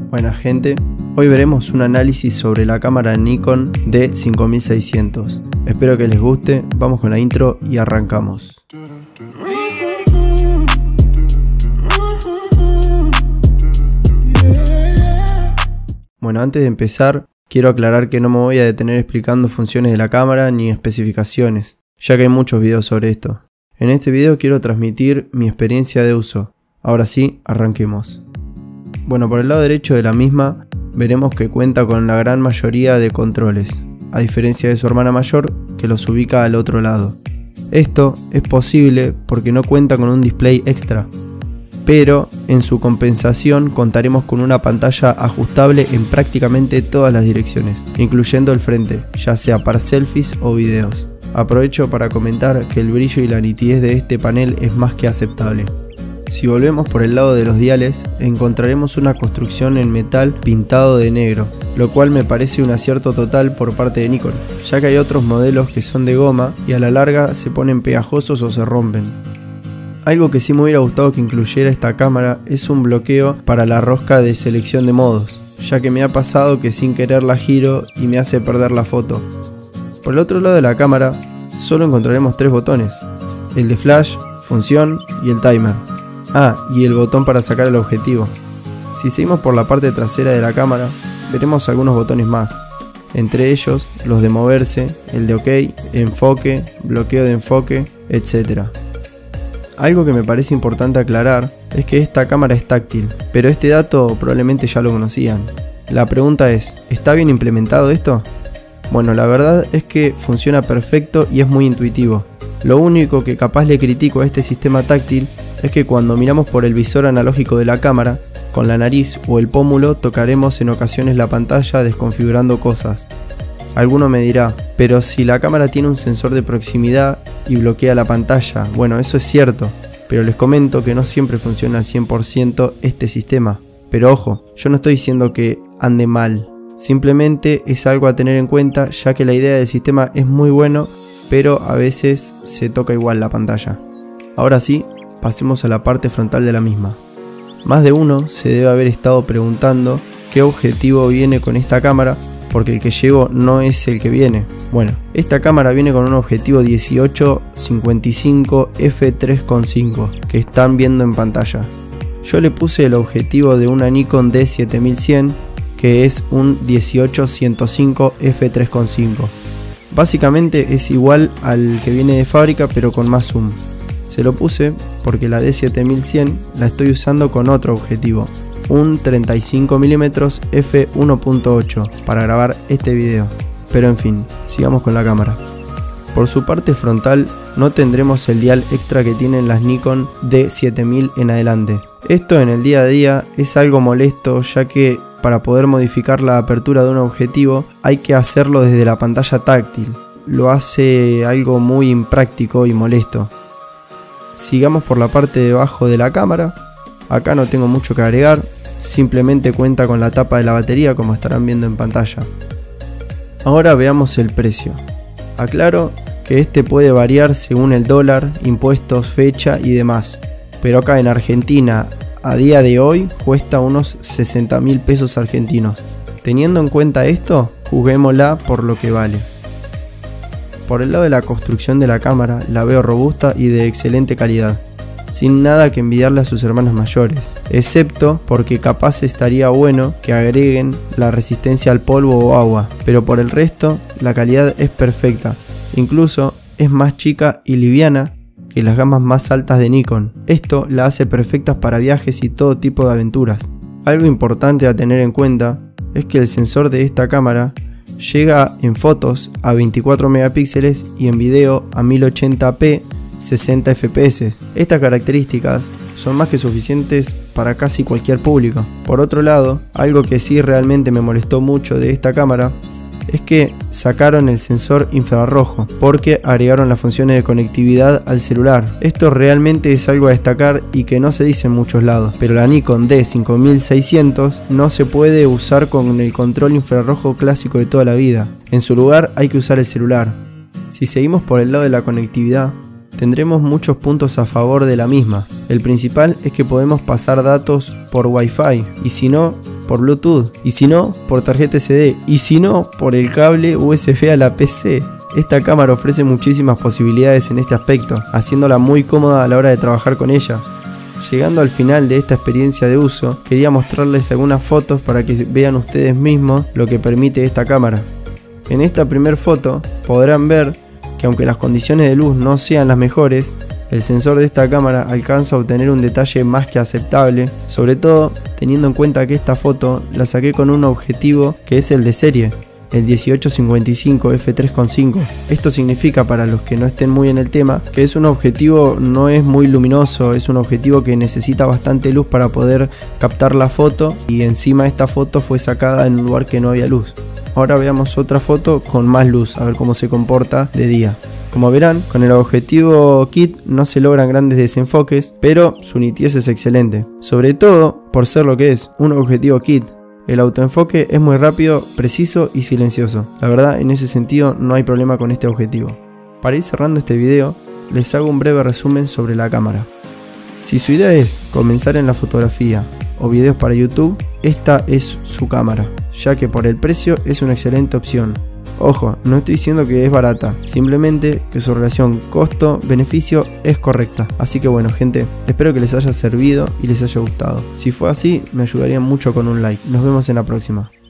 Buena gente, hoy veremos un análisis sobre la cámara Nikon D5600. Espero que les guste, vamos con la intro y arrancamos. Bueno, antes de empezar, quiero aclarar que no me voy a detener explicando funciones de la cámara ni especificaciones, ya que hay muchos videos sobre esto. En este video quiero transmitir mi experiencia de uso. Ahora sí, arranquemos. Bueno, por el lado derecho de la misma, veremos que cuenta con la gran mayoría de controles, a diferencia de su hermana mayor, que los ubica al otro lado. Esto es posible porque no cuenta con un display extra, pero en su compensación contaremos con una pantalla ajustable en prácticamente todas las direcciones, incluyendo el frente, ya sea para selfies o videos. Aprovecho para comentar que el brillo y la nitidez de este panel es más que aceptable. Si volvemos por el lado de los diales, encontraremos una construcción en metal pintado de negro, lo cual me parece un acierto total por parte de Nikon, ya que hay otros modelos que son de goma y a la larga se ponen pegajosos o se rompen. Algo que sí me hubiera gustado que incluyera esta cámara es un bloqueo para la rosca de selección de modos, ya que me ha pasado que sin querer la giro y me hace perder la foto. Por el otro lado de la cámara, solo encontraremos tres botones, el de flash, función y el timer. Y el botón para sacar el objetivo. Si seguimos por la parte trasera de la cámara, veremos algunos botones más, entre ellos los de moverse, el de OK, enfoque, bloqueo de enfoque, etc. Algo que me parece importante aclarar es que esta cámara es táctil, pero este dato probablemente ya lo conocían. La pregunta es, ¿está bien implementado esto? Bueno, la verdad es que funciona perfecto y es muy intuitivo. Lo único que capaz le critico a este sistema táctil es que cuando miramos por el visor analógico de la cámara, con la nariz o el pómulo tocaremos en ocasiones la pantalla desconfigurando cosas. Alguno me dirá, pero si la cámara tiene un sensor de proximidad y bloquea la pantalla, bueno, eso es cierto, pero les comento que no siempre funciona al 100% este sistema. Pero ojo, yo no estoy diciendo que ande mal, simplemente es algo a tener en cuenta ya que la idea del sistema es muy bueno, pero a veces se toca igual la pantalla. Ahora sí, pasemos a la parte frontal de la misma. Más de uno se debe haber estado preguntando qué objetivo viene con esta cámara, porque el que llevo no es el que viene. Bueno, esta cámara viene con un objetivo 18-55 f3.5 que están viendo en pantalla. Yo le puse el objetivo de una Nikon D7100 que es un 18-105 f3.5. Básicamente es igual al que viene de fábrica pero con más zoom. Se lo puse porque la D7100 la estoy usando con otro objetivo, un 35mm f1.8 para grabar este video. Pero en fin, sigamos con la cámara. Por su parte frontal no tendremos el dial extra que tienen las Nikon D7000 en adelante. Esto en el día a día es algo molesto ya que para poder modificar la apertura de un objetivo hay que hacerlo desde la pantalla táctil. Lo hace algo muy impráctico y molesto. Sigamos por la parte de abajo de la cámara. Acá no tengo mucho que agregar, simplemente cuenta con la tapa de la batería como estarán viendo en pantalla. Ahora veamos el precio. Aclaro que este puede variar según el dólar, impuestos, fecha y demás, pero acá en Argentina a día de hoy cuesta unos 60.000 pesos argentinos. Teniendo en cuenta esto, juzguémosla por lo que vale. Por el lado de la construcción de la cámara la veo robusta y de excelente calidad, sin nada que envidiarle a sus hermanas mayores, excepto porque capaz estaría bueno que agreguen la resistencia al polvo o agua, pero por el resto la calidad es perfecta, incluso es más chica y liviana que las gamas más altas de Nikon. Esto la hace perfecta para viajes y todo tipo de aventuras. Algo importante a tener en cuenta es que el sensor de esta cámara llega en fotos a 24 megapíxeles y en video a 1080p 60 fps. Estas características son más que suficientes para casi cualquier público. Por otro lado, algo que sí realmente me molestó mucho de esta cámara es que sacaron el sensor infrarrojo porque agregaron las funciones de conectividad al celular. Esto realmente es algo a destacar y que no se dice en muchos lados, pero la Nikon D5600 no se puede usar con el control infrarrojo clásico de toda la vida. En su lugar hay que usar el celular. Si seguimos por el lado de la conectividad, tendremos muchos puntos a favor de la misma. El principal es que podemos pasar datos por Wi-Fi y si no, por Bluetooth, y si no, por tarjeta SD, y si no, por el cable USB a la PC. Esta cámara ofrece muchísimas posibilidades en este aspecto, haciéndola muy cómoda a la hora de trabajar con ella. Llegando al final de esta experiencia de uso, quería mostrarles algunas fotos para que vean ustedes mismos lo que permite esta cámara. En esta primera foto podrán ver que aunque las condiciones de luz no sean las mejores, el sensor de esta cámara alcanza a obtener un detalle más que aceptable, sobre todo teniendo en cuenta que esta foto la saqué con un objetivo que es el de serie, el 18-55 f3.5. Esto significa, para los que no estén muy en el tema, que es un objetivo no es muy luminoso, es un objetivo que necesita bastante luz para poder captar la foto, y encima esta foto fue sacada en un lugar que no había luz. Ahora veamos otra foto con más luz, a ver cómo se comporta de día. Como verán, con el objetivo kit no se logran grandes desenfoques, pero su nitidez es excelente, sobre todo por ser lo que es, un objetivo kit. El autoenfoque es muy rápido, preciso y silencioso. La verdad, en ese sentido no hay problema con este objetivo. Para ir cerrando este video, les hago un breve resumen sobre la cámara. Si su idea es comenzar en la fotografía o videos para YouTube, esta es su cámara, ya que por el precio es una excelente opción. Ojo, no estoy diciendo que es barata, simplemente que su relación costo-beneficio es correcta. Así que bueno, gente, espero que les haya servido y les haya gustado. Si fue así, me ayudaría mucho con un like. Nos vemos en la próxima.